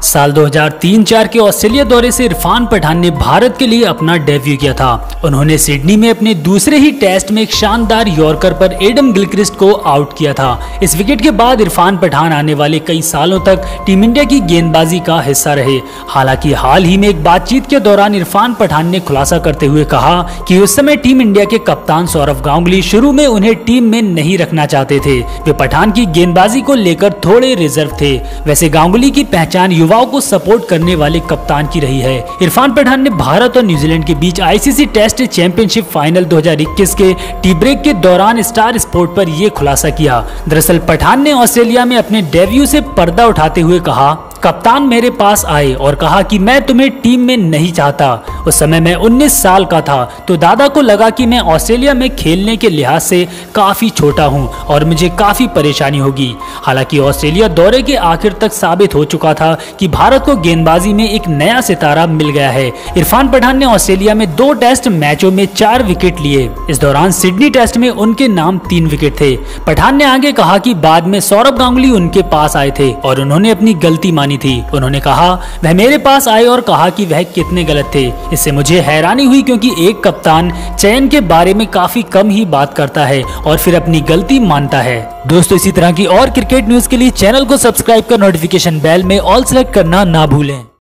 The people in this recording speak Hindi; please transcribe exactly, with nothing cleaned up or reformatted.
साल दो हज़ार तीन चार के ऑस्ट्रेलिया दौरे से इरफान पठान ने भारत के लिए अपना डेब्यू किया था। उन्होंने सिडनी में अपने दूसरे ही टेस्ट में एक शानदार यॉर्कर पर एडम गिलक्रिस्ट को आउट किया था। इस विकेट के बाद इरफान पठान आने वाले कई सालों तक टीम इंडिया की गेंदबाजी का हिस्सा रहे। हालांकि हाल ही में एक बातचीत के दौरान इरफान पठान ने खुलासा करते हुए कहा कि उस समय टीम इंडिया के कप्तान सौरव गांगुली शुरू में उन्हें टीम में नहीं रखना चाहते थे। वे पठान की गेंदबाजी को लेकर थोड़े रिजर्व थे। वैसे गांगुली की पहचान युवाओं को सपोर्ट करने वाले कप्तान की रही है। इरफान पठान ने भारत और न्यूजीलैंड के बीच आईसीसी टेस्ट चैंपियनशिप फाइनल दो हज़ार इक्कीस के टी ब्रेक के दौरान स्टार स्पोर्ट पर यह खुलासा किया। दरअसल पठान ने ऑस्ट्रेलिया में अपने डेब्यू से पर्दा उठाते हुए कहा, कप्तान मेरे पास आए और कहा कि मैं तुम्हें टीम में नहीं चाहता। उस समय मैं उन्नीस साल का था, तो दादा को लगा कि मैं ऑस्ट्रेलिया में खेलने के लिहाज से काफी छोटा हूं और मुझे काफी परेशानी होगी। हालांकि ऑस्ट्रेलिया दौरे के आखिर तक साबित हो चुका था कि भारत को गेंदबाजी में एक नया सितारा मिल गया है। इरफान पठान ने ऑस्ट्रेलिया में दो टेस्ट मैचों में चार विकेट लिए। इस दौरान सिडनी टेस्ट में उनके नाम तीन विकेट थे। पठान ने आगे कहा कि बाद में सौरव गांगुली उनके पास आए थे और उन्होंने अपनी गलती मानी थी। उन्होंने कहा वह मेरे पास आए और कहा कि वह कितने गलत थे। इससे मुझे हैरानी हुई क्योंकि एक कप्तान चयन के बारे में काफी कम ही बात करता है और फिर अपनी गलती मानता है। दोस्तों, इसी तरह की और क्रिकेट न्यूज के लिए चैनल को सब्सक्राइब कर नोटिफिकेशन बेल में ऑल सेलेक्ट करना ना भूलें।